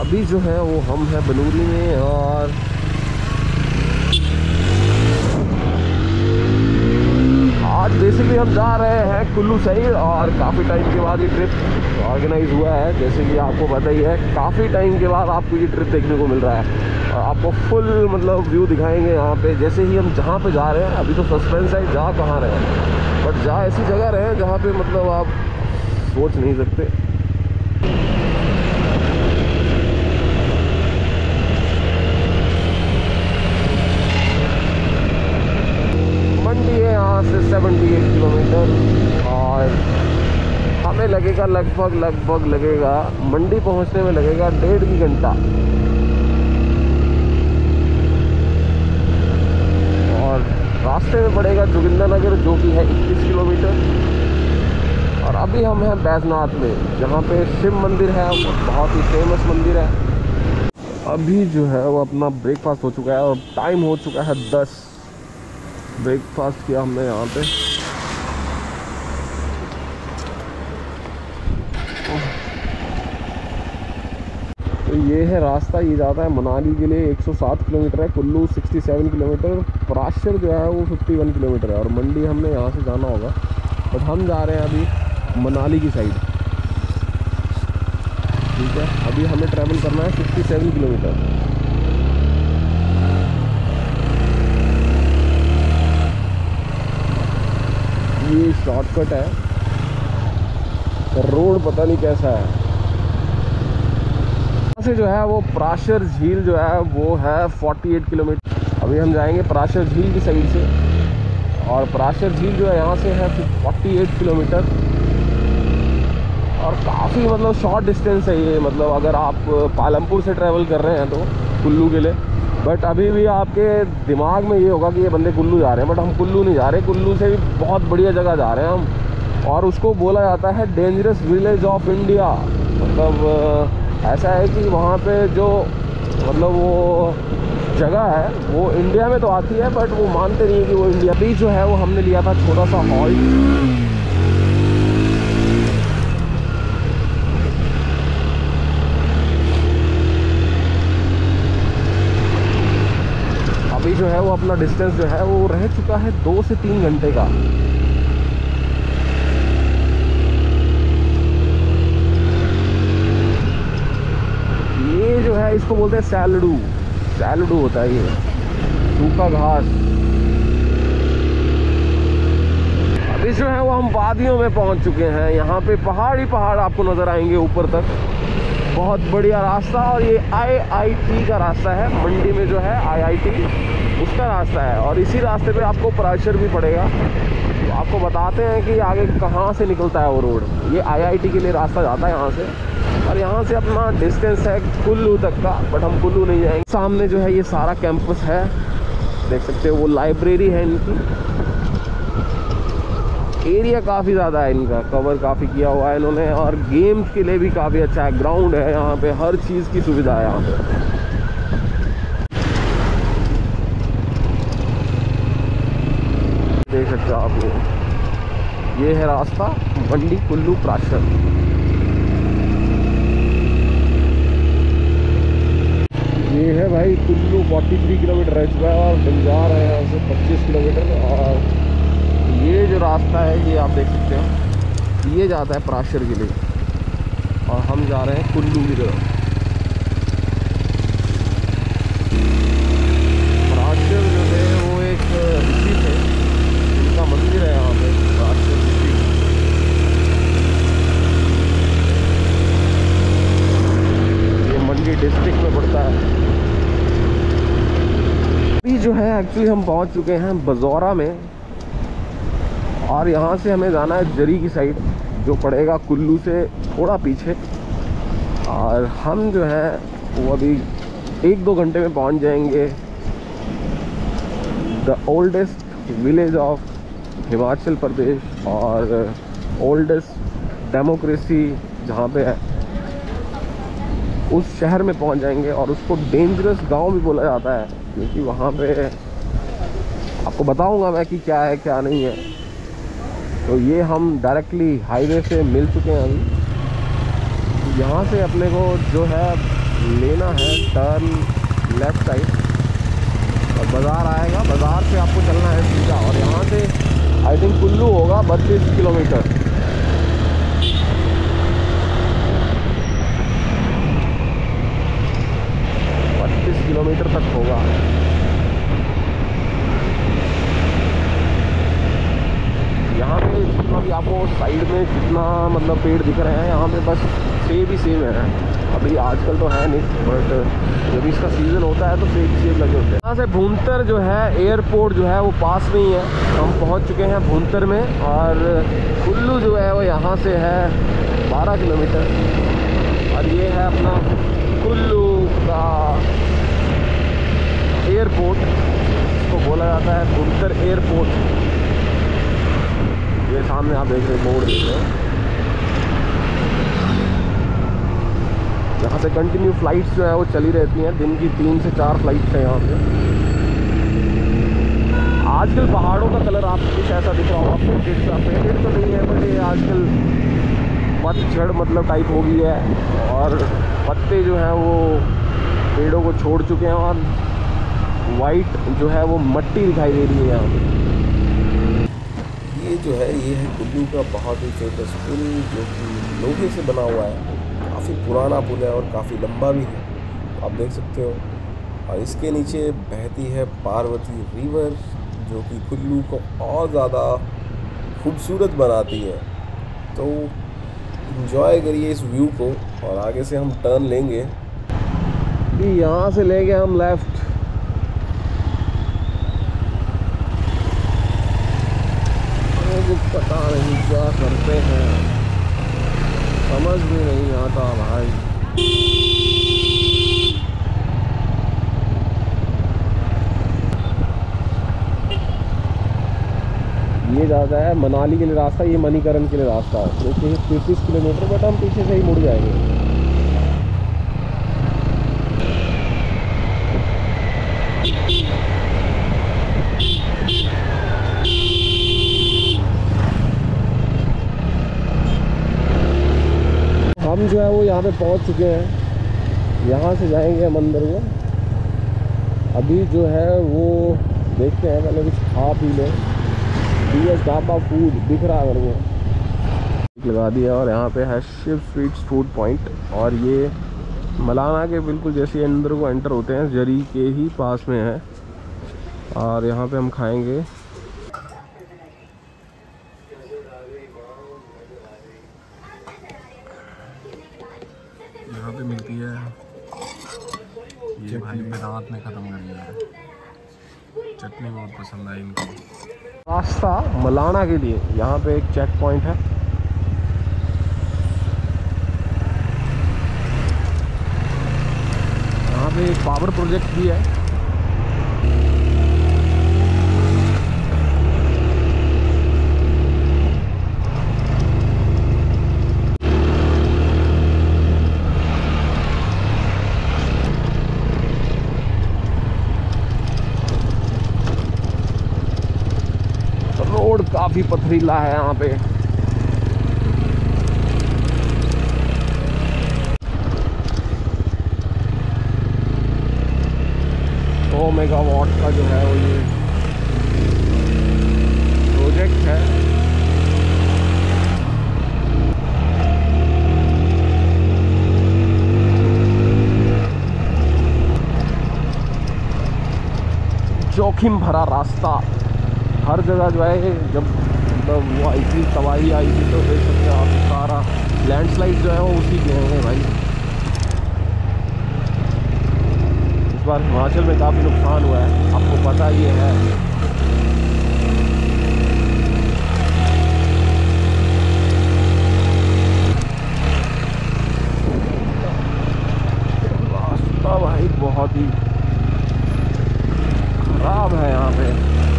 अभी जो है वो हम हैं बनूरी में, और आज बेसिकली हम जा रहे हैं कुल्लू साइड। और काफ़ी टाइम के बाद ये ट्रिप ऑर्गेनाइज हुआ है। जैसे कि आपको पता ही है, काफ़ी टाइम के बाद आपको ये ट्रिप देखने को मिल रहा है, और आपको फुल मतलब व्यू दिखाएंगे यहाँ पे। जैसे ही हम जहाँ पे जा रहे हैं, अभी तो सस्पेंस है जा कहाँ रहे हैं, बट जा ऐसी जगह रहे हैं जहाँ पे मतलब आप सोच नहीं सकते। मंडी है यहाँ से 78 किलोमीटर, और हमें लगेगा लगभग लगेगा मंडी पहुँचने में लगेगा 1.5 घंटा। और रास्ते में पड़ेगा जोगिंद्रनगर, जो कि है 21 किलोमीटर। और अभी हम हैं बैजनाथ में, जहाँ पे शिव मंदिर है, बहुत ही फेमस मंदिर है। अभी जो है वो अपना ब्रेकफास्ट हो चुका है और टाइम हो चुका है 10। ब्रेकफास्ट किया हमने यहाँ पे। तो ये है रास्ता, ये जाता है मनाली के लिए। 107 किलोमीटर है, कुल्लू 67 किलोमीटर, पराशर जो है वो 51 किलोमीटर है, और मंडी हमने यहाँ से जाना होगा। बट हम जा रहे हैं अभी मनाली की साइड। ठीक है, अभी हमें ट्रैवल करना है 67 किलोमीटर। ये शॉर्टकट है, रोड पता नहीं कैसा है। यहाँ से जो है वो पराशर झील जो है वो है 48 किलोमीटर। अभी हम जाएंगे पराशर झील की साइड से, और पराशर झील जो है यहाँ से है 48 किलोमीटर, और काफ़ी मतलब शॉर्ट डिस्टेंस है ये। मतलब अगर आप पालमपुर से ट्रैवल कर रहे हैं तो कुल्लू के लिए, बट अभी भी आपके दिमाग में ये होगा कि ये बंदे कुल्लू जा रहे हैं, बट हम कुल्लू नहीं जा रहे। कुल्लू से भी बहुत बढ़िया जगह जा रहे हैं हम, और उसको बोला जाता है डेंजरस विलेज ऑफ इंडिया। मतलब ऐसा है कि वहाँ पे जो मतलब वो जगह है वो इंडिया में तो आती है, बट वो मानते नहीं है कि वो इंडिया। भी जो है वो हमने लिया था छोटा सा हॉल्ट। अभी जो है वो अपना डिस्टेंस जो है वो रह चुका है 2 से 3 घंटे का। ये जो है इसको बोलते हैं सैलडू। सैलडू होता है ये सूखा घास। अभी जो है वो हम वादियों में पहुंच चुके हैं। यहाँ पे पहाड़ ही पहाड़ आपको नजर आएंगे ऊपर तक। बहुत बढ़िया रास्ता, और ये IIT का रास्ता है। मंडी में जो है IIT उसका रास्ता है, और इसी रास्ते पे आपको पराशर भी पड़ेगा। तो आपको बताते हैं कि आगे कहाँ से निकलता है वो रोड। ये IIT के लिए रास्ता जाता है यहाँ से, और यहाँ से अपना डिस्टेंस है कुल्लू तक का, बट हम कुल्लू नहीं जाएंगे। सामने जो है ये सारा कैंपस है, देख सकते हो। वो लाइब्रेरी है इनकी। एरिया काफ़ी ज़्यादा है इनका, कवर काफ़ी किया हुआ है इन्होंने, और गेम्स के लिए भी काफ़ी अच्छा है। ग्राउंड है यहाँ पे, हर चीज़ की सुविधा है यहाँ पे। देख सकते हो आप ये है रास्ता मंडी कुल्लू पराशर। ये है भाई कुल्लू 43 किलोमीटर रह चुका है, और हम जा रहे हैं यहाँ से 25 किलोमीटर। और ये जो रास्ता है ये आप देख सकते हो, ये जाता है पराशर के लिए, और हम जा रहे हैं कुल्लू की तरफ। पराशर जो है वो एक ऋषि थे, उनका मंदिर है यहाँ पे, पराशर ऋषि। ये मंडी डिस्ट्रिक्ट में पड़ता है। अभी जो है एक्चुअली हम पहुँच चुके हैं बजौरा में, और यहाँ से हमें जाना है जरी की साइड, जो पड़ेगा कुल्लू से थोड़ा पीछे। और हम जो है वो अभी 1-2 घंटे में पहुँच जाएंगे the oldest village of Himachal Pradesh, और ओल्डेस्ट डेमोक्रेसी जहाँ पे है, उस शहर में पहुँच जाएंगे। और उसको डेंजरस गांव भी बोला जाता है, क्योंकि वहाँ पे आपको बताऊँगा मैं कि क्या है क्या नहीं है। तो ये हम डायरेक्टली हाईवे से मिल चुके हैं अभी। यहाँ से अपने को जो है लेना है टर्न लेफ्ट साइड और बाज़ार आएगा। बाज़ार से आपको चलना है सीधा और यहाँ से आई थिंक कुल्लू होगा 32 किलोमीटर। 32 किलोमीटर तक होगा। यहाँ पे जितना भी आपको साइड में जितना मतलब पेड़ दिख रहे हैं यहाँ पे बस सेब ही सेब है। अभी आजकल तो है नहीं, बट जब इसका सीज़न होता है तो सेब ही सेब लगे होते हैं। यहाँ से भूंतर जो है एयरपोर्ट जो है वो पास में ही है। हम पहुँच चुके हैं भूंतर में और कुल्लू जो है वो यहाँ से है 12 किलोमीटर और ये है अपना कुल्लू का एयरपोर्ट, इसको बोला जाता है भूंतर एयरपोर्ट। ये सामने आप देख रहे बोर्ड देख रहे हैं। यहाँ पे कंटिन्यू फ्लाइट्स जो है वो चली रहती हैं, दिन की 3 से 4 फ्लाइट्स हैं यहाँ पे। आजकल पहाड़ों का कलर आपको कुछ ऐसा दिख रहा होगा, पेंटेड सा। पेंटेड तो नहीं है बट ये आजकल पतझड़ मतलब टाइप हो गई है और पत्ते जो हैं वो पेड़ों को छोड़ चुके हैं और वाइट जो है वो मट्टी दिखाई दे रही है यहाँ पे। ये जो है ये है कुल्लू का बहुत ही फेमस पुल जो कि लोहे से बना हुआ है। काफ़ी पुराना पुल है और काफ़ी लंबा भी है, आप देख सकते हो। और इसके नीचे बहती है पार्वती रिवर जो कि कुल्लू को और ज़्यादा खूबसूरत बनाती है। तो इन्जॉय करिए इस व्यू को और आगे से हम टर्न लेंगे। यहाँ से लेंगे हम लेफ़्ट। पता नहीं क्या करते हैं, समझ भी नहीं आता भाई। ये जाता है मनाली के लिए रास्ता, ये मणिकरण के लिए रास्ता है। देखिए 33 किलोमीटर, बट हम पीछे से ही मुड़ जाएंगे। हम जो है वो यहाँ पे पहुँच चुके हैं। यहाँ से जाएंगे हम अंदर को। अभी जो है वो देखते हैं, पहले कुछ खा पी लें। DS ढाबा फूड दिख रहा है मेरे को, लगा दिया। और यहाँ पे है शिव स्वीट्स फूड पॉइंट और ये मलाना के बिल्कुल जैसे अंदर को एंटर होते हैं जरी के ही पास में है। और यहाँ पे हम खाएंगे यहाँ पे मिलती है ये भाई पे रात में ख़त्म कर दिया है। चटनी बहुत पसंद आई इनको। रास्ता मलाना के लिए यहाँ पे एक चेक पॉइंट है। यहाँ पे एक पावर प्रोजेक्ट भी है। रोड काफी पथरीला है यहाँ पे। 100 मेगावाट का जो है वो ये प्रोजेक्ट है। जोखिम भरा रास्ता, हर जगह जो है जब वो आई थी तबाही आई थी तो देख सकते हैं आप सारा लैंडस्लाइड जो है वो उसी के हैं भाई। इस बार हिमाचल में काफ़ी नुकसान हुआ है, आपको पता ही है। रास्ता भाई बहुत ही खराब है यहाँ पे।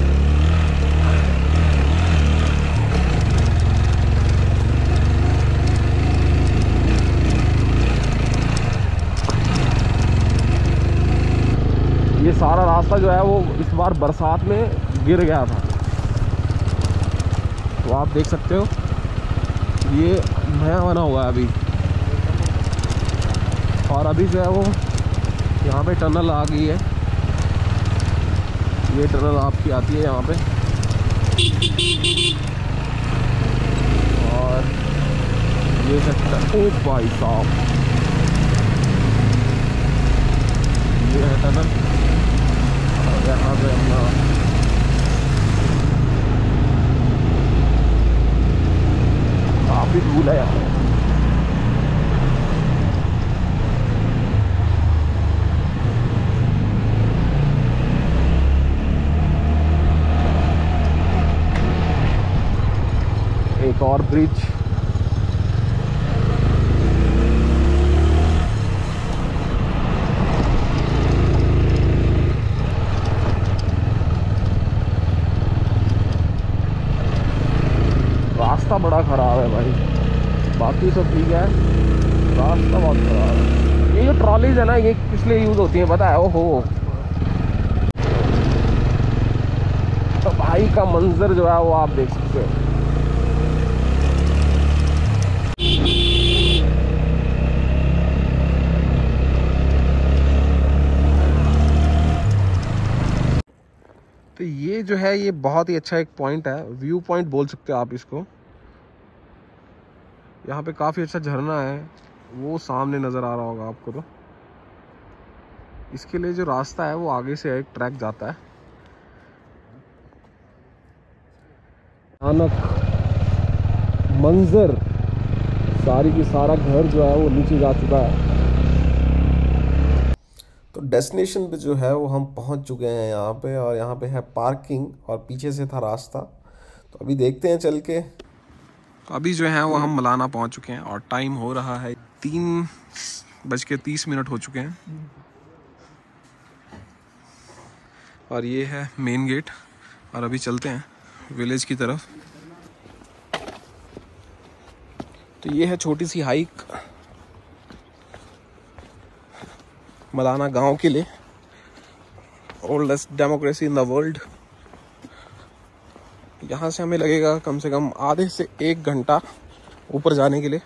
ये सारा रास्ता जो है वो इस बार बरसात में गिर गया था, तो आप देख सकते हो ये नया बना हुआ है अभी। और अभी जो है वो यहाँ पे टनल आ गई है। ये टनल आपकी आती है यहाँ पे, और ये सकता है, ओ भाई साहब, ये है टनल। और यहाँ पे अपना काफी धूल है यहाँ पे। एक और ब्रिज, रास्ता बड़ा खराब है भाई, बाकी सब ठीक है, रास्ता बहुत खराब है। ये जो ट्रॉलीज है ना, ये किस लिए यूज होती है पता है? ओहो, तो भाई का मंजर जो है वो आप देख सकते हो। तो ये जो है ये बहुत ही अच्छा एक पॉइंट है, व्यू पॉइंट बोल सकते हो आप इसको। यहाँ पे काफ़ी अच्छा झरना है, वो सामने नज़र आ रहा होगा आपको। तो इसके लिए जो रास्ता है वो आगे से एक ट्रैक जाता है। अचानक मंजर, सारी की सारा घर जो है वो नीचे जा चुका है। तो डेस्टिनेशन पे जो है वो हम पहुंच चुके हैं यहाँ पे, और यहाँ पे है पार्किंग और पीछे से था रास्ता। तो अभी देखते हैं चल के। तो अभी जो है वो हम मलाना पहुंच चुके हैं और टाइम हो रहा है 3:30 हो चुके हैं। और ये है मेन गेट, और अभी चलते हैं विलेज की तरफ। तो ये है छोटी सी हाइक मलाना गांव के लिए, oldest democracy in the world. यहाँ से हमें लगेगा कम से कम आधे से 1 घंटा ऊपर जाने के लिए।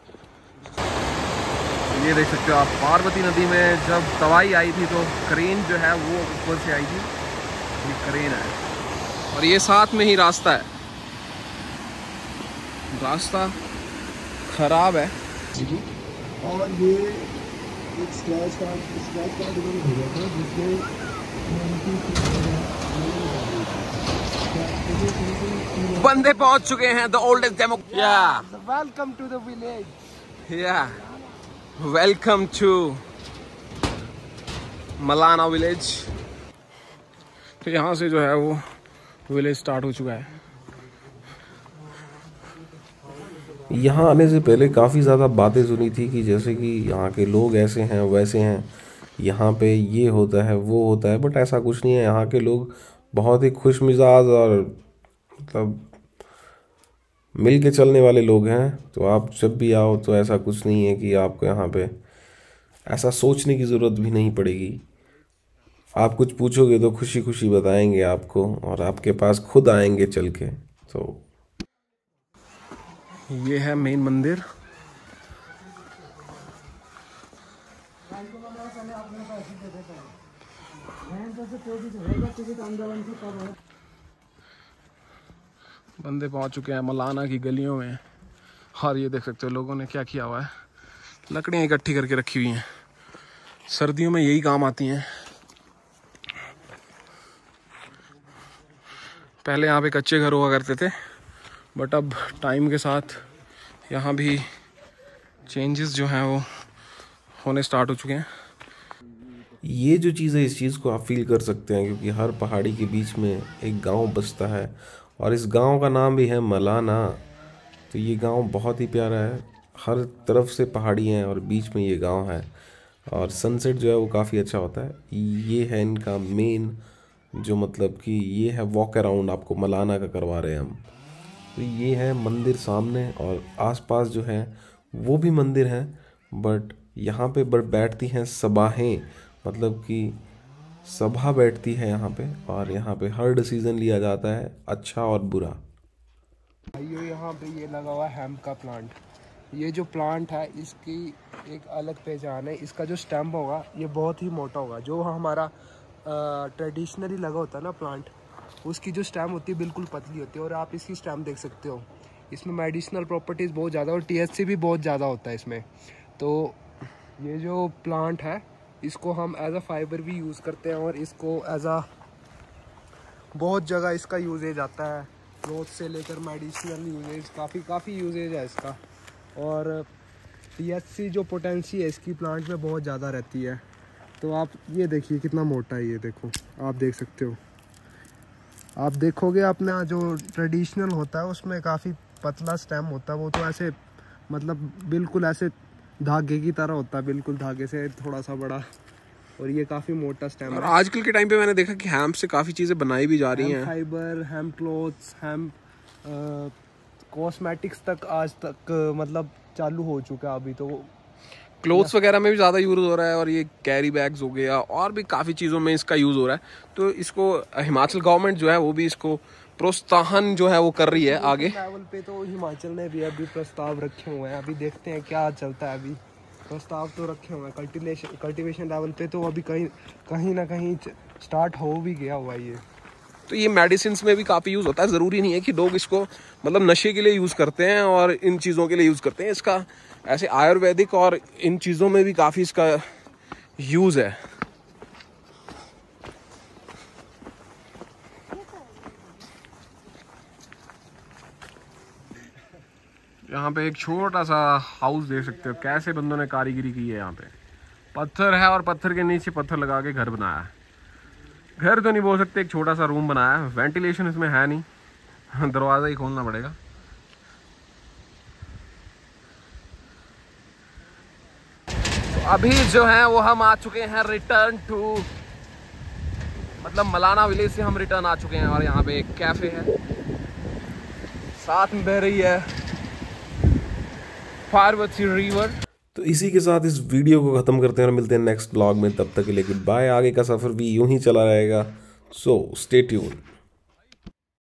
ये देख सकते हो आप, पार्वती नदी में जब तबाही आई थी तो क्रेन जो है वो ऊपर से आई थी, ये क्रेन है। और ये साथ में ही रास्ता है, रास्ता खराब है। और ये एक स्क्रैच कार्ड इधर हो गया था जिसमें बंदे पहुंच चुके हैं the oldest democracy. Welcome to the village. Welcome to Malana village. तो यहाँ से जो है वो विलेज स्टार्ट हो चुका है। यहाँ आने से पहले काफ़ी ज़्यादा बातें सुनी थी कि जैसे कि यहाँ के लोग ऐसे हैं वैसे हैं, यहाँ पे ये होता है वो होता है, बट ऐसा कुछ नहीं है। यहाँ के लोग बहुत ही खुश मिजाज और मतलब मिल के चलने वाले लोग हैं। तो आप जब भी आओ तो ऐसा कुछ नहीं है कि आपको यहाँ पे ऐसा सोचने की ज़रूरत भी नहीं पड़ेगी। आप कुछ पूछोगे तो खुशी खुशी बताएंगे आपको, और आपके पास खुद आएंगे चल के। तो ये है मेन मंदिर। बंदे पहुंच चुके हैं मलाना की गलियों में, और ये देख सकते हो लोगों ने क्या किया हुआ है, लकड़ियां इकट्ठी करके रखी हुई हैं, सर्दियों में यही काम आती हैं। पहले यहाँ पे कच्चे घर हुआ करते थे, बट अब टाइम के साथ यहाँ भी चेंजेस जो हैं वो होने स्टार्ट हो चुके हैं। ये जो चीज़ है, इस चीज़ को आप फील कर सकते हैं, क्योंकि हर पहाड़ी के बीच में एक गांव बसता है, और इस गांव का नाम भी है मलाना। तो ये गांव बहुत ही प्यारा है, हर तरफ से पहाड़ी हैं और बीच में ये गांव है, और सनसेट जो है वो काफ़ी अच्छा होता है। ये है इनका मेन जो मतलब कि ये है वॉक अराउंड आपको मलाना का करवा रहे हैं हम। तो ये है मंदिर सामने, और आसपास जो है वो भी मंदिर हैं, बट यहाँ पे बैठती हैं सभाएँ, मतलब कि सभा बैठती है यहाँ पे, और यहाँ पे हर डिसीजन लिया जाता है, अच्छा और बुरा। भाइयों यहाँ पे ये लगा हुआ है हेम्प का प्लांट, ये जो प्लांट है इसकी एक अलग पहचान है। इसका जो स्टेम होगा ये बहुत ही मोटा होगा। जो हमारा ट्रेडिशनली लगा होता है ना प्लांट, उसकी जो स्टेम होती है बिल्कुल पतली होती है। और आप इसकी स्टेम देख सकते हो, इसमें मेडिसिनल प्रॉपर्टीज़ बहुत ज़्यादा और THC भी बहुत ज़्यादा होता है इसमें। तो ये जो प्लांट है इसको हम एज अ फाइबर भी यूज़ करते हैं और इसको एज अ बहुत जगह इसका यूजेज आता है। क्लोथ से लेकर मेडिसिनल यूजेज, काफ़ी यूजेज है इसका। और THC जो पोटेंसी है इसकी प्लांट में बहुत ज़्यादा रहती है। तो आप ये देखिए कितना मोटा है, ये देखो आप देख सकते हो। आप देखोगे अपना जो ट्रेडिशनल होता है उसमें काफ़ी पतला स्टेम होता है, वो तो ऐसे मतलब बिल्कुल ऐसे धागे की तरह होता है, बिल्कुल धागे से थोड़ा सा बड़ा। और ये काफ़ी मोटा स्टेम है। और आजकल के टाइम पे मैंने देखा कि हेम्प से काफ़ी चीज़ें बनाई भी जा रही हैं। Fibre, hemp clothes, hemp cosmetics तक आज तक मतलब चालू हो चुका है। अभी तो क्लोथ्स वगैरह में भी ज़्यादा यूज़ हो रहा है और ये कैरी बैग्स हो गया और भी काफ़ी चीज़ों में इसका यूज़ हो रहा है। तो इसको हिमाचल गवर्नमेंट जो है वो भी इसको प्रोत्साहन जो है वो कर रही है आगे लेवल पे। तो हिमाचल ने भी अभी प्रस्ताव रखे हुए हैं, अभी देखते हैं क्या चलता है। अभी प्रस्ताव तो रखे हुए हैं कल्टीवेशन लेवल पे, तो अभी कहीं ना कहीं स्टार्ट हो भी गया हुआ ये। तो ये मेडिसिन में भी काफ़ी यूज़ होता है। ज़रूरी नहीं है कि लोग इसको मतलब नशे के लिए यूज़ करते हैं और इन चीज़ों के लिए यूज़ करते हैं। इसका ऐसे आयुर्वेदिक और इन चीज़ों में भी काफ़ी इसका यूज़ है। यहाँ पे एक छोटा सा हाउस देख सकते हो, कैसे बंदों ने कारीगरी की है। यहाँ पे पत्थर है और पत्थर के नीचे पत्थर लगा के घर बनाया है। घर तो नहीं बोल सकते, एक छोटा सा रूम बनाया है। वेंटिलेशन इसमें है नहीं, दरवाज़ा ही खोलना पड़ेगा। तो अभी जो है वो हम आ चुके हैं रिटर्न टू मतलब मलाना विलेज से हम रिटर्न आ चुके हैं। और यहाँ पे एक कैफ़े है, साथ में बह रही है पार्वती रिवर। तो इसी के साथ इस वीडियो को ख़त्म करते हैं और मिलते हैं नेक्स्ट ब्लॉग में। तब तक के लिए गुड बाय। आगे का सफ़र भी यूं ही चला रहेगा। So stay tuned.